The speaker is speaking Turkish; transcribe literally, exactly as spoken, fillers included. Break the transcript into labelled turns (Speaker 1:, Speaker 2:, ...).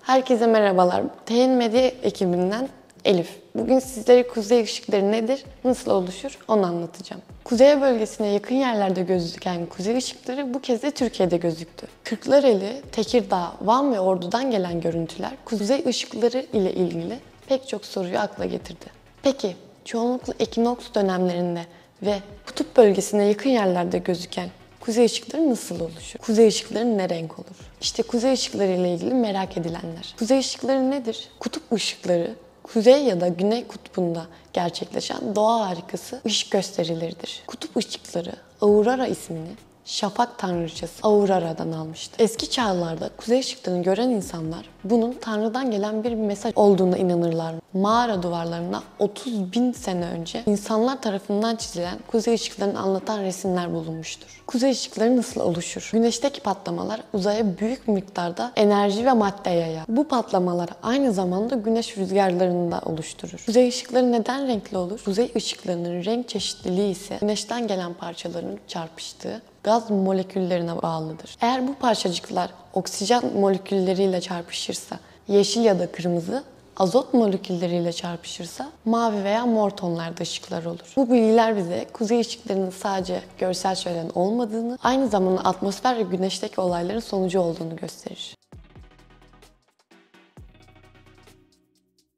Speaker 1: Herkese merhabalar. T N Medya ekibinden Elif. Bugün sizlere kuzey ışıkları nedir, nasıl oluşur onu anlatacağım. Kuzey bölgesine yakın yerlerde gözüken kuzey ışıkları bu kez de Türkiye'de gözüktü. Kırklareli, Tekirdağ, Van ve Ordu'dan gelen görüntüler kuzey ışıkları ile ilgili pek çok soruyu akla getirdi. Peki, çoğunlukla ekinoks dönemlerinde ve kutup bölgesine yakın yerlerde gözüken kuzey ışıkları nasıl oluşur? Kuzey ışıkları ne renk olur? İşte kuzey ışıkları ile ilgili merak edilenler. Kuzey ışıkları nedir? Kutup ışıkları, kuzey ya da güney kutbunda gerçekleşen doğa harikası ışık gösterileridir. Kutup ışıkları, Aurora ismini şafak tanrıçası Aurora'dan almıştır. Eski çağlarda kuzey ışıklarını gören insanlar bunun Tanrı'dan gelen bir mesaj olduğuna inanırlar. Mağara duvarlarına otuz bin sene önce insanlar tarafından çizilen kuzey ışıklarını anlatan resimler bulunmuştur. Kuzey ışıkları nasıl oluşur? Güneşteki patlamalar uzaya büyük miktarda enerji ve madde yayar. Bu patlamalar aynı zamanda güneş rüzgarlarını da oluşturur. Kuzey ışıkları neden renkli olur? Kuzey ışıklarının renk çeşitliliği ise güneşten gelen parçaların çarpıştığı gaz moleküllerine bağlıdır. Eğer bu parçacıklar oksijen molekülleriyle çarpışırsa yeşil ya da kırmızı, azot molekülleriyle çarpışırsa mavi veya mor tonlarda ışıklar olur. Bu bilgiler bize kuzey ışıklarının sadece görsel şölen olmadığını, aynı zamanda atmosfer ve güneşteki olayların sonucu olduğunu gösterir.